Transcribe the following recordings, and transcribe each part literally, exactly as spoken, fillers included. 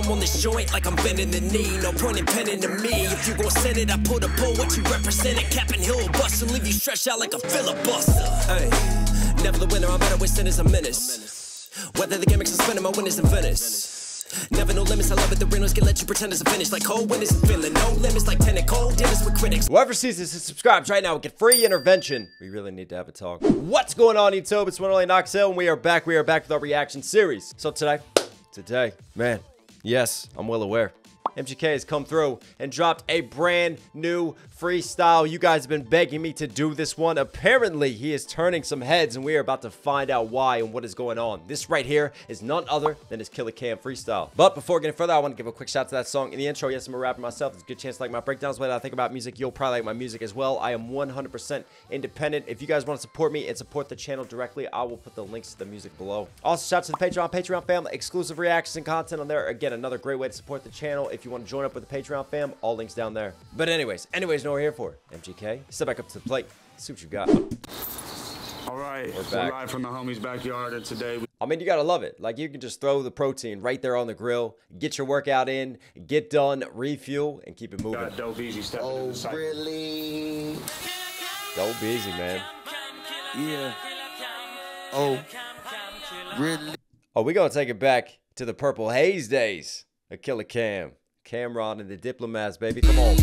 I'm on this joint like I'm bending the knee. No point in penning to me. If you gon' send it, I put a pull. What you represent, a cap and hill bust and leave you stretched out like a filibuster. Hey, never the winner, I'm better with sin as a menace. Whether the game makes a spin, my winners in Venice. Never no limits, I love it, the Reynolds can let you pretend it's a finish. Like cold winners in Finland, no limits like tenant cold dinners with critics. Whoever sees this and subscribes right now will get free intervention. We really need to have a talk. What's going on, YouTube? It's one only Noxel, and we are back. We are back with our reaction series. So today, today, man, yes, I'm well aware. M G K has come through and dropped a brand new freestyle. You guys have been begging me to do this one. Apparently, he is turning some heads, and we are about to find out why and what is going on. This right here is none other than his Killer Cam freestyle. But before getting further, I want to give a quick shout out to that song in the intro. Yes, I'm a rapper myself. There's a good chance to like my breakdowns. What I think about music, you'll probably like my music as well. I am one hundred percent independent. If you guys want to support me and support the channel directly, I will put the links to the music below. Also, shout out to the Patreon, Patreon fam, exclusive reactions and content on there. Again, another great way to support the channel. If you want to join up with the Patreon fam, all links down there. But anyways, anyways, know what we're here for. M G K, step back up to the plate. See what you got. All right, we're, we're live from the homies' backyard, and today we I mean, you gotta love it. Like, you can just throw the protein right there on the grill, get your workout in, get done, refuel, and keep it moving. got Dope Easy stepping Oh, in the site. really? Dope Easy, man. Yeah. Oh, really? Oh, we gonna take it back to the Purple Haze days. A Killer Cam, Cameron and the Diplomats, baby. Come on.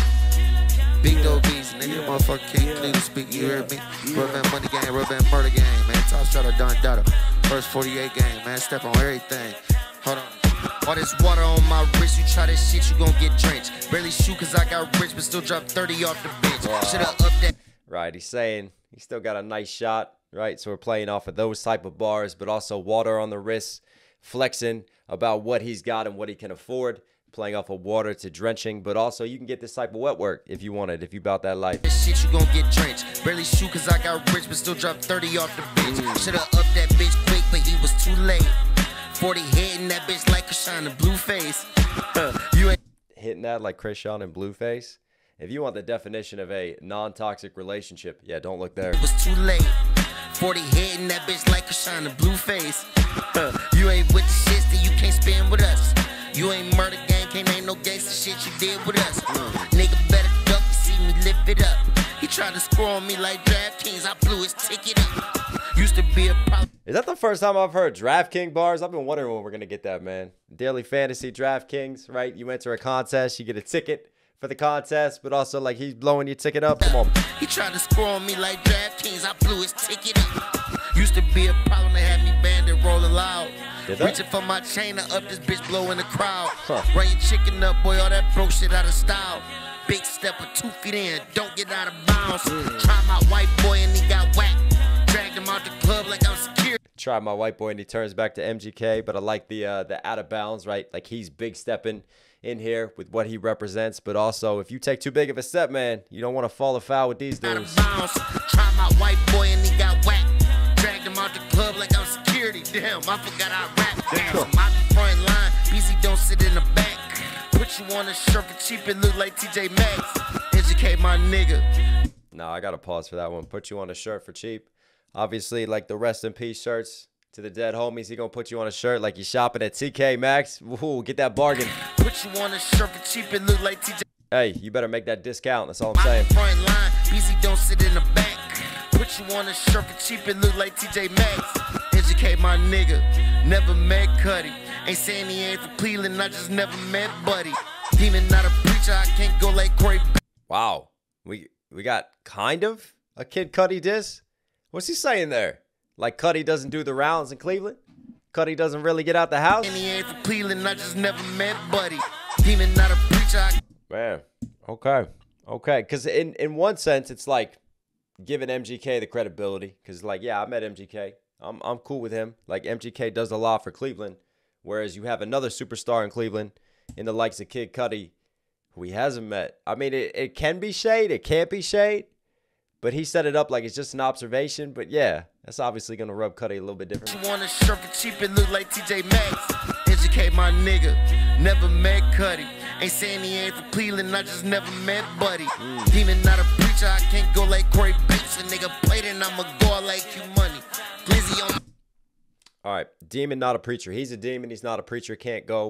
Big Dope Easy, nigga, motherfucker can't clearly speak, you heard me? Rubber band money game, rubber band murder game, man. Top shot of Don Dada. First forty-eight game, man. Step on everything. Hold on. All this water on my wrist, you try this shit, you gon' get drenched. Barely shoot cause I got rich, but still drop thirty off the bench. Wow. Shoulda upped that. Right, he's saying he still got a nice shot, right? So we're playing off of those type of bars, but also water on the wrist, flexing about what he's got and what he can afford. Playing off of water to drenching, but also you can get this type of wet work if you want it, if you about that life. This shit you gon' get drenched. Barely shoot cause I got rich, but still drop thirty off the bench. Mm. Shoulda upped that bitch quick, but he was too late. forty hitting that bitch like Krishan in Blueface. You ain't hitting that like Krishan in Blueface. If you want the definition of a non-toxic relationship, yeah, don't look there. It was too late. forty hitting that bitch like Krishan in Blueface. You ain't with the shits that you can't spend with us. You ain't murder gang, can't ain't no gangster shit you did with us. Mm. Nigga better duck, you see me lift it up. He tried to score on me like DraftKings, I blew his ticket up. Used to be a problem. Is that the first time I've heard DraftKings bars? I've been wondering when we're gonna get that, man. Daily Fantasy DraftKings, right? You enter a contest, you get a ticket for the contest, but also like he's blowing your ticket up. Come on. He tried to score on me like DraftKings, I blew his ticket up. Used to be a problem to have me banded rolling loud. Reaching for my chain to up this bitch blowing the crowd. Huh. Run your chicken up, boy, all that broke shit out of style. Big step of two feet in, don't get out of bounds. Mm. Try my white boy and he got whacked. Dragged him out the club like I'm secure. Try my white boy and he turns back to M G K, but I like the uh, the out of bounds, right? Like he's big stepping in here with what he represents, but also if you take too big of a step, man, you don't want to fall afoul with these dudes. Out of bounds. Try my white boy and he got whacked. Dragged him out the club like I'm security. Damn, I forgot I rap. Damn, I be front line. B Z don't sit in the back. Put you on a shirt for cheap, it look like T J Maxx. Educate my nigga. No, I gotta pause for that one. Put you on a shirt for cheap. Obviously, like the rest in peace shirts to the dead homies, he gonna put you on a shirt like you shopping at T K Maxx. Ooh, get that bargain. Put you on a shirt for cheap, it look like T J. Hey, you better make that discount. That's all I'm saying. Front line, B Z don't sit in the back. Put you on a shirt for cheap, it look like T J Maxx. Educate my nigga. Never met Cuddy. Ain't saying he ain't from Cleveland, I just never met Buddy. Demon not a preacher, I can't go like Corey. Wow, we we got kind of a Kid Cudi diss. What's he saying there? Like Cudi doesn't do the rounds in Cleveland? Cudi doesn't really get out the house? And he ain't from Cleveland, I just never met Buddy. Demon not a preacher. I Man, okay, okay. Because in in one sense, it's like giving M G K the credibility. Because like, yeah, I met M G K. I'm I'm cool with him. Like M G K does a lot for Cleveland, whereas you have another superstar in Cleveland, in the likes of Kid Cudi, who he hasn't met. I mean, it it can be shade, it can't be shade, but he set it up like it's just an observation. But yeah, that's obviously gonna rub Cudi a little bit different. You want a shirt for cheap, it look like T J Maxx. Educate my nigga. Never met Cudi. Ain't saying he ain't from Cleveland, I just never met Buddy. Mm. Demon not a preacher, I can't go like Corey Bates. A nigga played and I'ma go like you money. Glizzy on. All right, demon, not a preacher. He's a demon. He's not a preacher. Can't go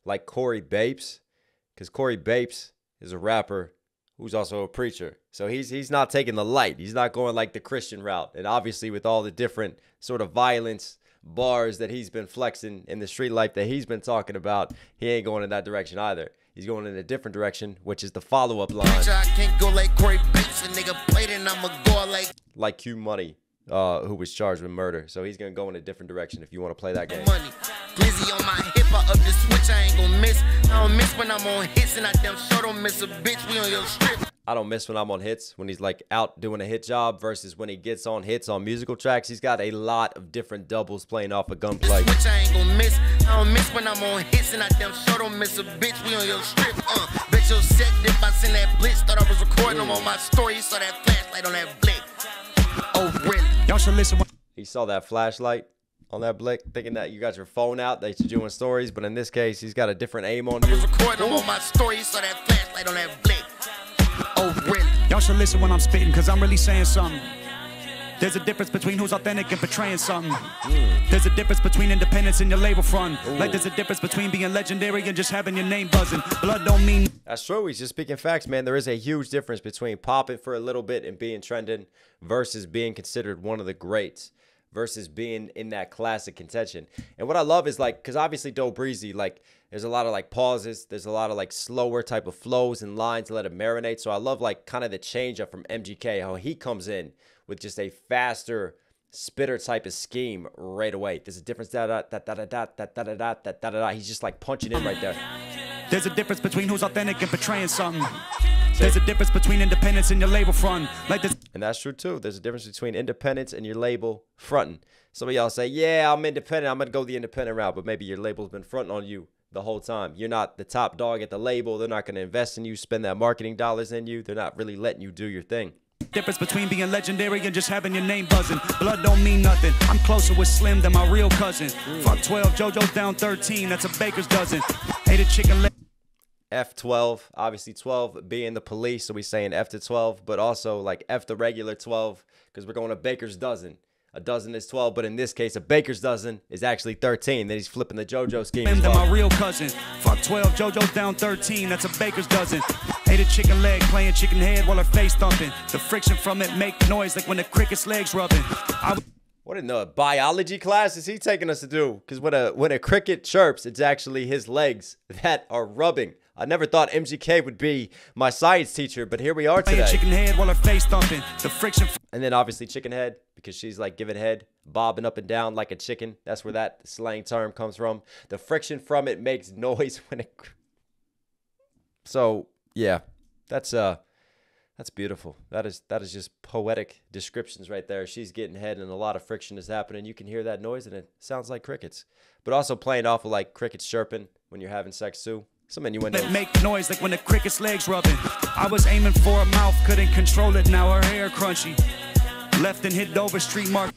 like Corey Bapes, because Corey Bapes is a rapper who's also a preacher. So he's he's not taking the light. He's not going like the Christian route. And obviously with all the different sort of violence bars that he's been flexing in the street life that he's been talking about, he ain't going in that direction either. He's going in a different direction, which is the follow-up line. I can't go like Corey Bates, a nigga played and I'ma go like like Q Money, uh, who was charged with murder. So he's gonna go in a different direction if you want to play that game. Money. Glizzy on my hip, I up the switch, I ain't gonna miss. I don't miss when I'm on hits and I damn sure don't miss a bitch. We on your strip. I don't miss when I'm on hits, when he's like out doing a hit job versus when he gets on hits on musical tracks. He's got a lot of different doubles playing off a gunplay. Switch, I ain't gonna miss. I don't miss when I'm on hits and I damn sure don't miss a bitch. We on your strip. Uh, bet your set dip, I send that blitz. Thought I was recording them on my story. Saw that flashlight on that blick. Oh, really? Y'all should listen. He saw that flashlight on that blick, thinking that you got your phone out, that you're doing stories, but in this case, he's got a different aim on I you. was recording them on my story. Saw that flashlight on that blick. Oh, really? Y'all should listen when I'm spitting, cause I'm really saying something. There's a difference between who's authentic and portraying something. Mm. There's a difference between independence and your label front. Ooh. Like there's a difference between being legendary and just having your name buzzing. Blood don't mean... That's true. He's just speaking facts, man. There is a huge difference between popping for a little bit and being trending versus being considered one of the greats versus being in that classic contention. And what I love is like, because obviously Doe Breezy, like there's a lot of like pauses. There's a lot of like slower type of flows and lines to let it marinate. So I love like kind of the change up from M G K, how he comes in with just a faster spitter type of scheme right away. There's a difference. Da da da da da da da da da da da da. He's just like punching in right there. There's a difference between who's authentic and portraying something. There's a difference between independence and your label front. Like this. And that's true too. There's a difference between independence and your label fronting. Some of y'all say, yeah, I'm independent. I'm going to go the independent route. But maybe your label's been fronting on you the whole time. You're not the top dog at the label. They're not going to invest in you, spend that marketing dollars in you. They're not really letting you do your thing. Difference between being legendary and just having your name buzzing. Blood don't mean nothing. I'm closer with Slim than my real cousin. Mm. Fuck twelve, JoJo's down thirteen. That's a baker's dozen. Ate a chicken leg. F twelve, obviously twelve being the police, so we saying F to twelve, but also like F the regular twelve, because we're going to baker's dozen. A dozen is twelve, but in this case, a baker's dozen is actually thirteen. Then he's flipping the JoJo scheme as well. My real cousin. Fuck twelve, JoJo's down thirteen. That's a baker's dozen. Ate a chicken leg, playing chicken head while her face thumping. The friction from it make noise like when the cricket's legs rubbing. I What in the biology class is he taking us to do? Because when a when a cricket chirps, it's actually his legs that are rubbing. I never thought M G K would be my science teacher, but here we are today. Chicken head while her face thumping. The friction. And then obviously chicken head, because she's like giving head, bobbing up and down like a chicken. That's where that slang term comes from. The friction from it makes noise when it. So yeah, that's uh, that's beautiful. That is that is just poetic descriptions right there. She's getting head and a lot of friction is happening. You can hear that noise and it sounds like crickets. But also playing off of like crickets chirping when you're having sex too. Some innuendos. Make noise like when the cricket's legs rubbing. I was aiming for a mouth, couldn't control it. Now her hair crunchy. Left and hit over street mark.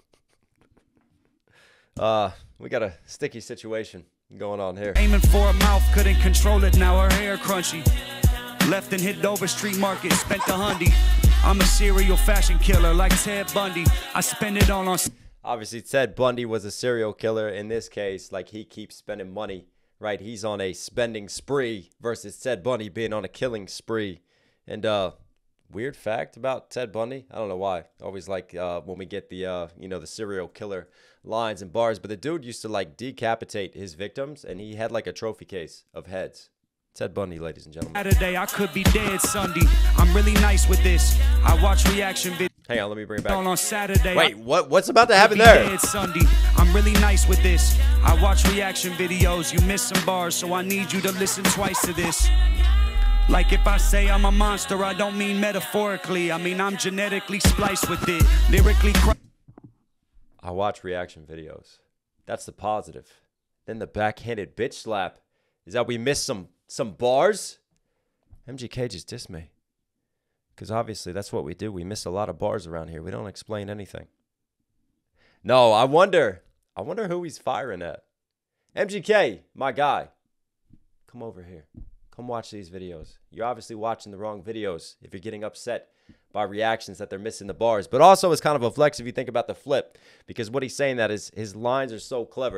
Uh, we got a sticky situation going on here. Aiming for a mouth, couldn't control it. Now her hair crunchy. Left and hit over street market. Spent a hundy. I'm a serial fashion killer like Ted Bundy. I spend it all on. Obviously, Ted Bundy was a serial killer. In this case, like he keeps spending money. Right, he's on a spending spree versus Ted Bundy being on a killing spree. And uh, weird fact about Ted Bundy, I don't know why. I always like uh, when we get the uh, you know the serial killer lines and bars, but the dude used to like decapitate his victims, and he had like a trophy case of heads. Ted Bundy, ladies and gentlemen. Saturday, I could be dead Sunday. I'm really nice with this. I watch reaction videos. Hang on, let me bring it back. On Saturday. Wait, what? What's about to happen there? Dead Sunday. I'm really nice with this. I watch reaction videos. You miss some bars, so I need you to listen twice to this. Like if I say I'm a monster, I don't mean metaphorically. I mean I'm genetically spliced with it. Lyrically. I watch reaction videos. That's the positive. Then the backhanded bitch slap is that we missed some some bars. M G K just dissed me. Because obviously that's what we do. We miss a lot of bars around here. We don't explain anything. No, I wonder. I wonder who he's firing at. M G K, my guy. Come over here. Come watch these videos. You're obviously watching the wrong videos if you're getting upset by reactions that they're missing the bars. But also it's kind of a flex if you think about the flip. Because what he's saying that is his lines are so clever.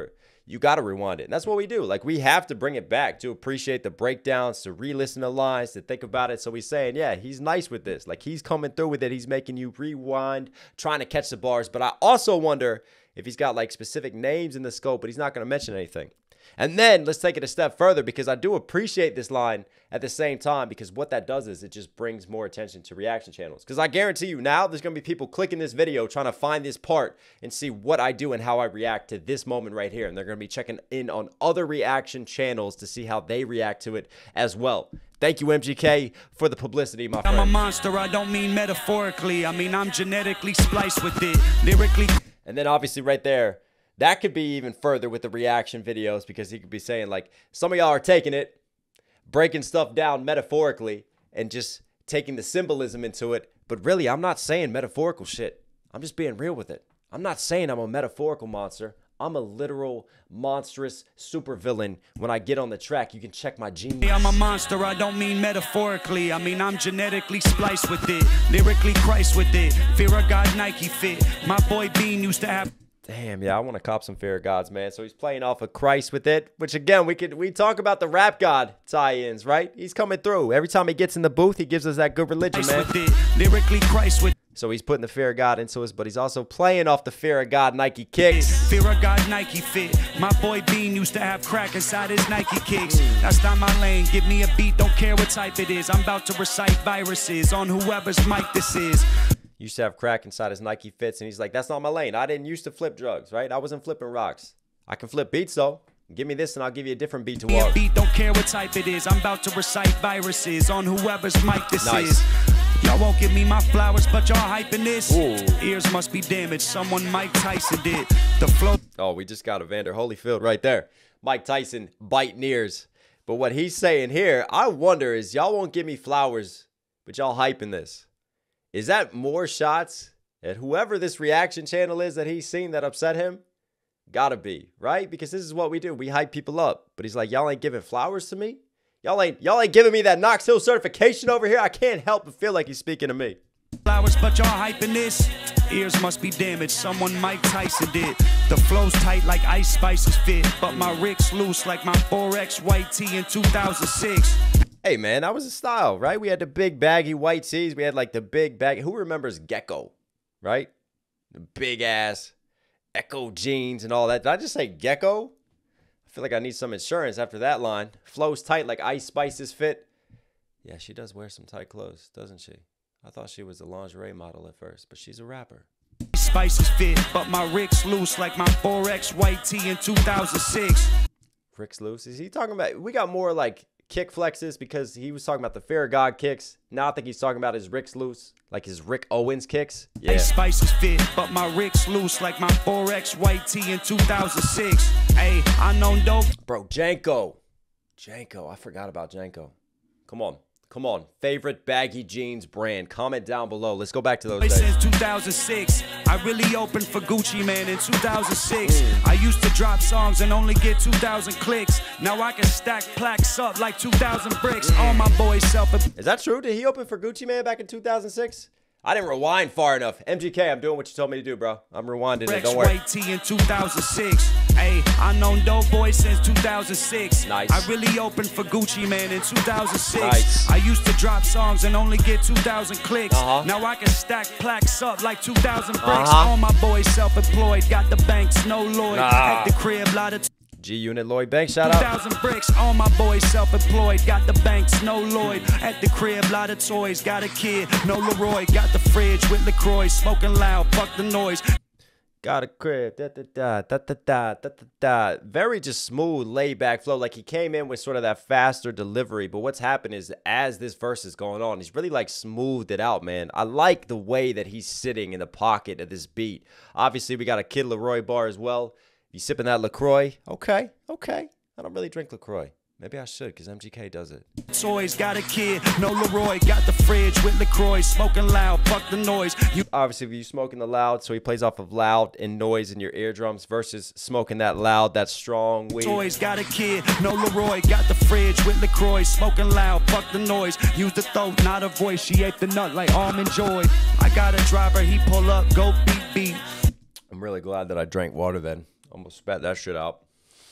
you got to rewind it. And that's what we do. Like, we have to bring it back to appreciate the breakdowns, to re-listen to lines, to think about it. So he's saying, yeah, he's nice with this. Like, he's coming through with it. He's making you rewind, trying to catch the bars. But I also wonder if he's got, like, specific names in the scope, but he's not going to mention anything. And then let's take it a step further, because I do appreciate this line at the same time, because what that does is it just brings more attention to reaction channels. Because I guarantee you now there's going to be people clicking this video trying to find this part and see what I do and how I react to this moment right here. And they're going to be checking in on other reaction channels to see how they react to it as well. Thank you, M G K, for the publicity, my friend. I'm a monster, I don't mean metaphorically. I mean, I'm genetically spliced with it. Lyrically. And then obviously right there, that could be even further with the reaction videos, because he could be saying, like, some of y'all are taking it, breaking stuff down metaphorically, and just taking the symbolism into it. But really, I'm not saying metaphorical shit. I'm just being real with it. I'm not saying I'm a metaphorical monster. I'm a literal, monstrous supervillain. When I get on the track, you can check my genius. I'm a monster, I don't mean metaphorically. I mean, I'm genetically spliced with it. Lyrically Christ with it. Fear of God Nike fit. My boy Bean used to have... Damn, yeah, I want to cop some Fear of Gods, man. So he's playing off of Christ with it, which again, we could we talk about the Rap God tie-ins, right? He's coming through. Every time he gets in the booth, he gives us that good religion, man. With it. Lyrically Christ with So he's putting the Fear of God into us, but he's also playing off the Fear of God Nike kicks. Fear of God Nike fit. My boy Bean used to have crack inside his Nike kicks. That's not my lane. Give me a beat, don't care what type it is. I'm about to recite viruses on whoever's mic this is. Used to have crack inside his Nike fits, and he's like, that's not my lane. I didn't used to flip drugs, right? I wasn't flipping rocks. I can flip beats, though. Give me this, and I'll give you a different beat to walk. Beat, don't care what type it is. I'm about to recite viruses on whoever's mic this Nice. is. Y'all won't give me my flowers, but y'all hyping this. Ooh. Ears must be damaged. Someone Mike Tyson did. The flow. Oh, we just got Evander Holyfield right there. Mike Tyson biting ears. But what he's saying here, I wonder is y'all won't give me flowers, but y'all hyping this. Is that more shots at whoever this reaction channel is that he's seen that upset him? Gotta be, right? Because this is what we do. We hype people up. But he's like, y'all ain't giving flowers to me? Y'all ain't y'all ain't giving me that Knox Hill certification over here? I can't help but feel like he's speaking to me. Flowers, but y'all hyping this. Ears must be damaged. Someone Mike Tyson did. The flow's tight like Ice Spice's fit, but my Rick's loose like my four X white tee in two thousand six. Hey, man, that was a style, right? We had the big baggy white tees. We had like the big baggy. Who remembers Gecko, right? The big ass Echo jeans and all that. Did I just say Gecko? I feel like I need some insurance after that line. Flows tight like Ice Spice's fit. Yeah, she does wear some tight clothes, doesn't she? I thought she was a lingerie model at first, but she's a rapper. Spices fit, but my Rick's loose like my four X white tee in two thousand six. Rick's loose? Is he talking about? We got more like kick flexes, because he was talking about the Fear of God kicks. Now I think he's talking about his Rick's loose, like his Rick Owens kicks. Yeah. Spices fit, but my Rick's loose like my four X white tee in two thousand six. Hey, I know dope. Bro, Janko. Janko. I forgot about Janko. Come on. Come on. Favorite baggy jeans brand. Comment down below. Let's go back to those days. Since two thousand six, I really opened for Gucci Mane in two thousand six. Mm. I used to drop songs and only get two thousand clicks. Now I can stack plaques up like two thousand bricks. All my boys self. Is that true? Did he open for Gucci Mane back in two thousand six? I didn't rewind far enough. M G K, I'm doing what you told me to do, bro. I'm rewinding it. Don't worry. White tee in two thousand six. Hey, I known dope boy since two thousand six. Nice. I really opened for Gucci Mane in two thousand six. Nice. I used to drop songs and only get two thousand clicks. Uh-huh. Now I can stack plaques up like two thousand bricks. Uh-huh. All my boys self-employed, got the banks, no Lloyd. Nah. At the crib, lot of G-Unit Lloyd Banks, shout two out. thousand bricks, all my boys self-employed, got the banks, no Lloyd. At the crib, lot of toys, got a kid, no Leroy. Got the fridge with LaCroix, smoking loud, fuck the noise. Got a crib, da da da da da da da da da. Very just smooth, laid back flow. Like he came in with sort of that faster delivery. But what's happened is as this verse is going on, he's really like smoothed it out, man. I like the way that he's sitting in the pocket of this beat. Obviously, we got a Kid Leroy bar as well. You sipping that LaCroix? Okay, okay. I don't really drink LaCroix. Maybe I should, because M G K does it. Toys, got a kid, no Leroy. Got the fridge with LaCroix, smoking loud, fuck the noise. You Obviously, if you smoking the loud, so he plays off of loud and noise in your eardrums versus smoking that loud, that strong weed. Toys, got a kid, no Leroy. Got the fridge with LaCroix, smoking loud, fuck the noise. Use the throat, not a voice. She ate the nut like Almond Joy. I got a driver, he pull up, go beat beat. I'm really glad that I drank water then. Almost spat that shit out.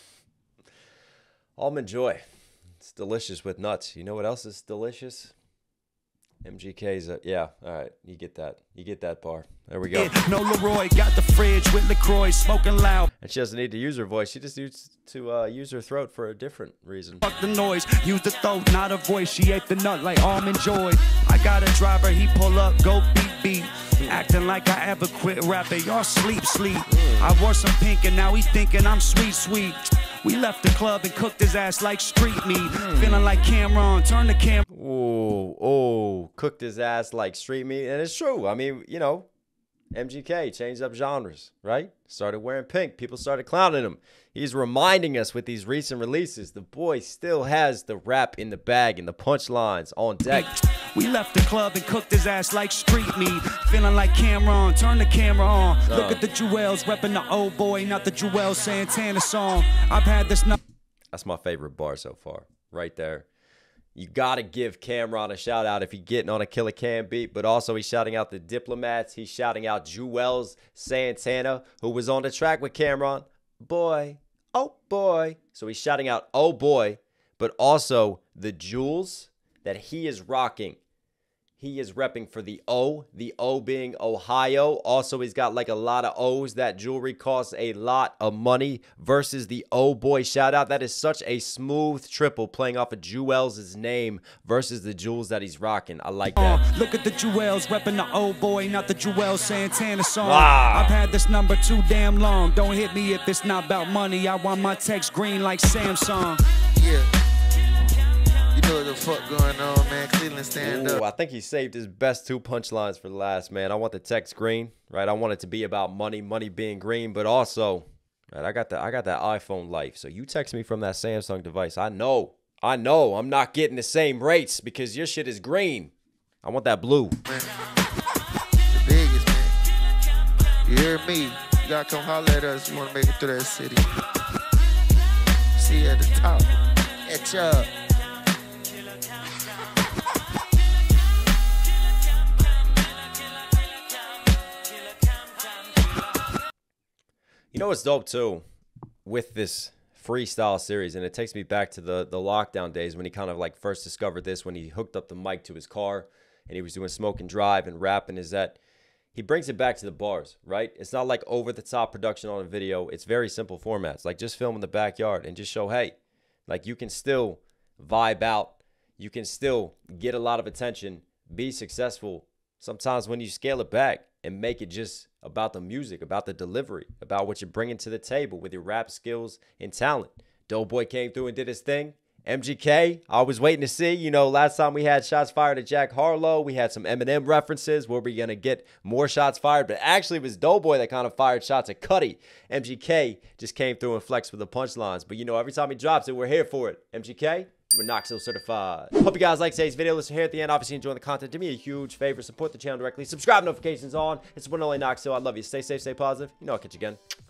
Almond Joy. It's delicious with nuts. You know what else is delicious? M G K's, uh, yeah, all right, you get that. You get that bar. There we go. No Leroy, got the fridge with LaCroix, smoking loud. And she doesn't need to use her voice. She just needs to uh, use her throat for a different reason. Fuck the noise, use the throat, not a voice. She ate the nut like Almond Joy. I got a driver, he pull up, go beat beat. Acting like I ever quit rapping, y'all sleep, sleep. I wore some pink and now he thinking I'm sweet, sweet. We left the club and cooked his ass like street meat. Feeling like Cameron, turn the camera. Ooh, oh, cooked his ass like street meat. And it's true. I mean, you know, M G K changed up genres, right? Started wearing pink. People started clowning him. He's reminding us with these recent releases, the boy still has the rap in the bag and the punchlines on deck. We left the club and cooked his ass like street meat. Feeling like Cameron, turn the camera on. Uh. Look at the Jewels, repping the old boy, not the Joel Santana song. I've had this. No That's my favorite bar so far, right there. You got to give Cameron a shout out if he's getting on a Killer Cam beat, but also he's shouting out the Diplomats. He's shouting out Joel Santana, who was on the track with Cameron. Boy, oh boy. So he's shouting out, oh boy, but also the jewels that he is rocking. He is repping for the O, the O being Ohio. Also, he's got like a lot of O's. That jewelry costs a lot of money versus the O boy shout out. That is such a smooth triple playing off of Jewels' name versus the jewels that he's rocking. I like that. Uh, look at the Jewels repping the O boy, not the Joel Santana song. Wow. I've had this number too damn long. Don't hit me if it's not about money. I want my text green like Samsung. Yeah. You know what the fuck going on, man. Cleveland, stand Ooh, up. I think he saved his best two punchlines for last, man. I want the text green, right? I want it to be about money, money being green, but also, right, I got the I got that iPhone life. So you text me from that Samsung device. I know, I know I'm not getting the same rates because your shit is green. I want that blue. Man. The biggest, man. You hear me? You gotta come holler at us. You wanna make it through that city. See you at the top. Catch up. You know what's dope too with this freestyle series, and it takes me back to the the lockdown days when he kind of like first discovered this, when he hooked up the mic to his car and he was doing smoke and drive and rapping, is that he brings it back to the bars, right? It's not like over the top production on a video. It's very simple formats, like just film in the backyard and just show, hey, like you can still vibe out, you can still get a lot of attention, be successful. Sometimes when you scale it back and make it just about the music, about the delivery, about what you're bringing to the table with your rap skills and talent. Doughboy came through and did his thing. M G K, I was waiting to see. You know, last time we had shots fired at Jack Harlow. We had some Eminem references. Were we going to get more shots fired? But actually, it was Doughboy that kind of fired shots at Cuddy. M G K just came through and flexed with the punchlines. But, you know, every time he drops it, we're here for it. M G K, we're Knoxville certified. Hope you guys like today's video. Listen here at the end. Obviously, enjoying the content. Do me a huge favor. Support the channel directly. Subscribe, notifications on. It's one and only Knoxville. I love you. Stay safe, stay positive. You know I'll catch you again.